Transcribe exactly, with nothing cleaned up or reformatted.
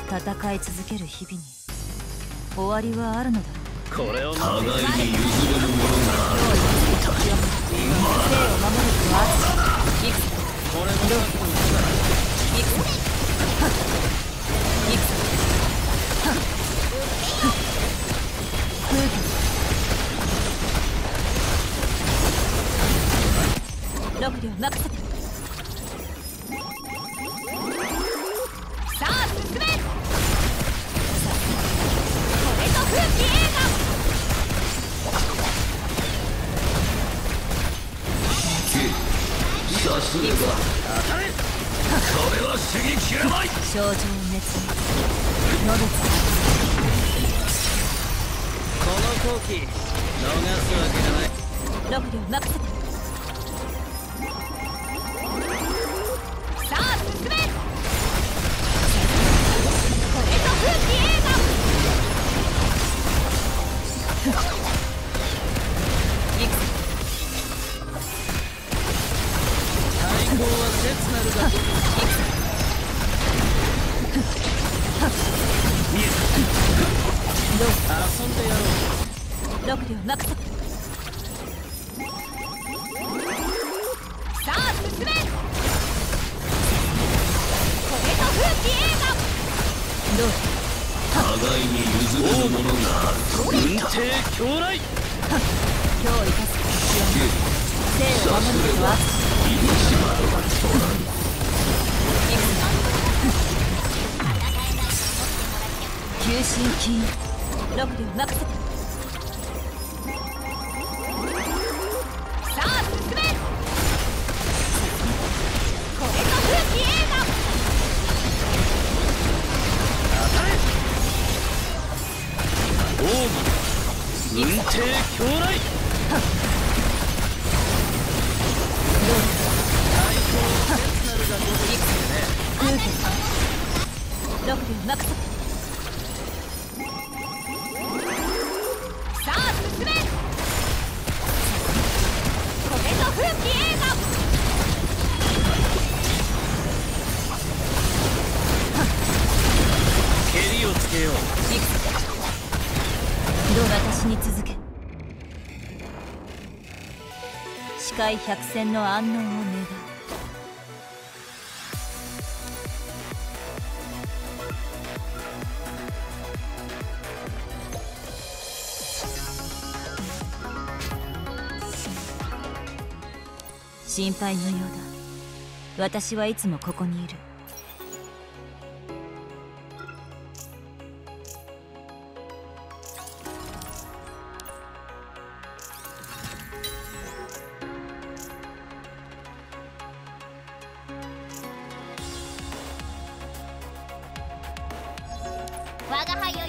戦い続ける日々に終わりはあるのだ。 これを互いに譲れるものがある。 生を守るとはいくつだ。 これもどういくつだ。いくつだ。ロクリを任せて。さあ進め。これぞ風紀映画。 さすれば当たれ。 これは刺激やばい。 症状滅のべつ。 この好機逃すわけがない。 ロクリを任せて。さあ進め。これぞ風紀映画。いくつ。 最高は切なるだと。 どう遊んでやろう。 ロクリを任せて。さあ進め。これぞ風紀映画。どう互いに譲れるものがある。 運帝狂来。 今日生かす生を守るとは急進金ロクリを任せて。さあ進め。これぞ風紀映画。 当たれ。奥義運帝狂来。 どう最高は切なるだと。 空気ロクリを任せて。さあ進め。これぞ風紀映画。 蹴りをつけよう。 いくつどう私に続け。視界百戦の安穏を願う。心配のようだ。私はいつもここにいる。 我が輩よ